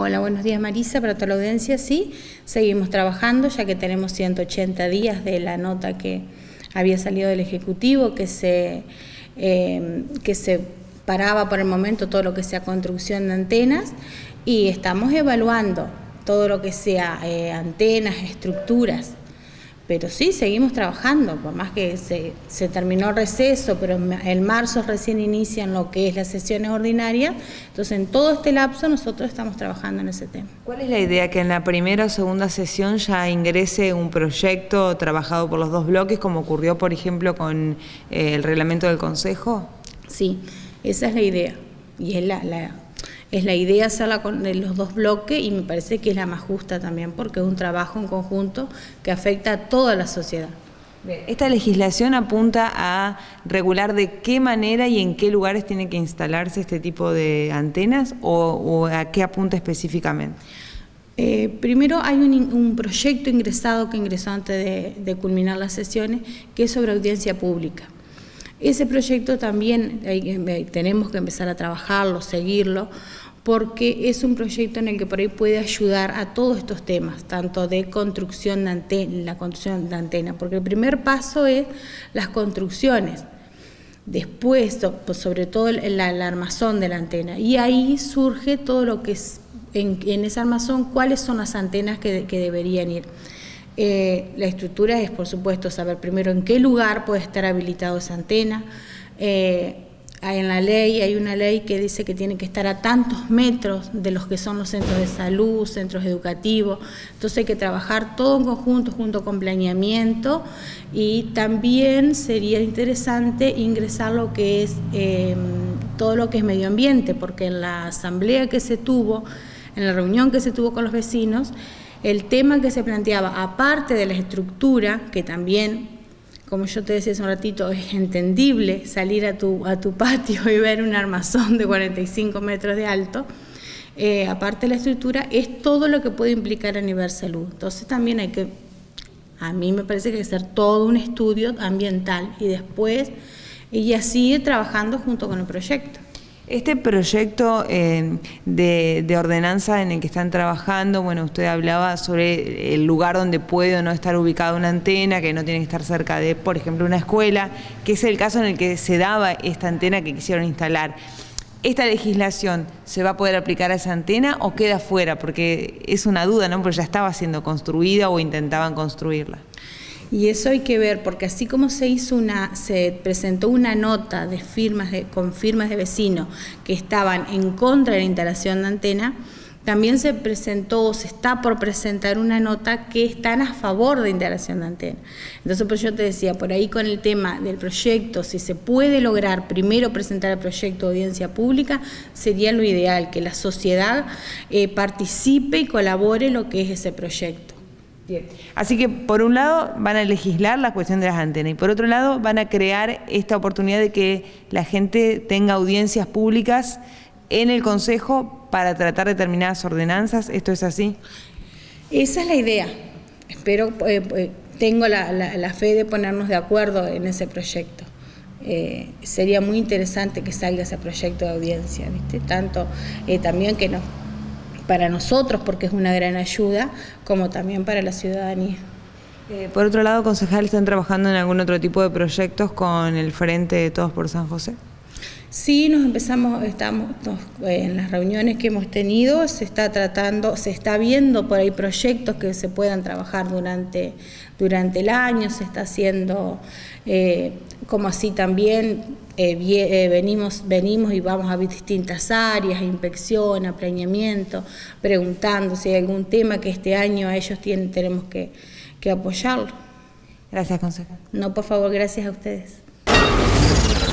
Hola, buenos días Marisa, para toda la audiencia. Sí, seguimos trabajando ya que tenemos 180 días de la nota que había salido del Ejecutivo, que se paraba por el momento todo lo que sea construcción de antenas, y estamos evaluando todo lo que sea antenas, estructuras. Pero sí, seguimos trabajando, por más que se terminó el receso, pero en marzo recién inician lo que es las sesiones ordinarias. Entonces, en todo este lapso nosotros estamos trabajando en ese tema. ¿Cuál es la idea? ¿Que en la primera o segunda sesión ya ingrese un proyecto trabajado por los dos bloques, como ocurrió, por ejemplo, con el reglamento del Consejo? Sí, esa es la idea. Y es la idea hacerla con los dos bloques, y me parece que es la más justa también, porque es un trabajo en conjunto que afecta a toda la sociedad. ¿Esta legislación apunta a regular de qué manera y en qué lugares tiene que instalarse este tipo de antenas, o a qué apunta específicamente? Primero hay un proyecto ingresado que ingresó antes de culminar las sesiones, que es sobre audiencia pública. Ese proyecto también tenemos que empezar a trabajarlo, seguirlo, porque es un proyecto en el que por ahí puede ayudar a todos estos temas, tanto de construcción de antena, la construcción de antena, porque el primer paso es las construcciones, después, sobre todo el armazón de la antena, y ahí surge todo lo que es, en ese armazón, cuáles son las antenas que deberían ir. La estructura es, por supuesto, saber primero en qué lugar puede estar habilitado esa antena. En la ley, hay una ley que dice que tiene que estar a tantos metros de los que son los centros de salud, centros educativos. Entonces hay que trabajar todo en conjunto, junto con planeamiento, y también sería interesante ingresar lo que es todo lo que es medio ambiente, porque en la asamblea que se tuvo, en la reunión que se tuvo con los vecinos, el tema que se planteaba, aparte de la estructura, que también, como yo te decía hace un ratito, es entendible salir a tu patio y ver un armazón de 45 metros de alto, aparte de la estructura, es todo lo que puede implicar a nivel salud. Entonces también a mí me parece que hay que hacer todo un estudio ambiental, y después ella sigue trabajando junto con el proyecto. Este proyecto de ordenanza en el que están trabajando, bueno, usted hablaba sobre el lugar donde puede o no estar ubicada una antena, que no tiene que estar cerca de, por ejemplo, una escuela, que es el caso en el que se daba esta antena que quisieron instalar. ¿Esta legislación se va a poder aplicar a esa antena o queda fuera? Porque es una duda, ¿no? Porque ya estaba siendo construida o intentaban construirla. Y eso hay que ver, porque así como se presentó una nota con firmas de vecinos que estaban en contra de la instalación de antena, también se está por presentar una nota que están a favor de instalación de antena. Entonces, pues yo te decía, por ahí con el tema del proyecto, si se puede lograr primero presentar el proyecto de audiencia pública, sería lo ideal, que la sociedad participe y colabore en lo que es ese proyecto. Bien. Así que por un lado van a legislar la cuestión de las antenas, y por otro lado van a crear esta oportunidad de que la gente tenga audiencias públicas en el Consejo para tratar determinadas ordenanzas. ¿Esto es así? Esa es la idea. Espero, tengo la fe de ponernos de acuerdo en ese proyecto. Sería muy interesante que salga ese proyecto de audiencia, ¿viste? Tanto también que para nosotros, porque es una gran ayuda, como también para la ciudadanía. Por otro lado, concejal, ¿están trabajando en algún otro tipo de proyectos con el Frente de Todos por San José? Sí, estamos en las reuniones que hemos tenido, se está viendo por ahí proyectos que se puedan trabajar durante el año, se está haciendo, como así también venimos y vamos a distintas áreas, inspección, planeamiento, preguntando si hay algún tema que este año a ellos tenemos que apoyarlo. Gracias, concejal. No, por favor, gracias a ustedes.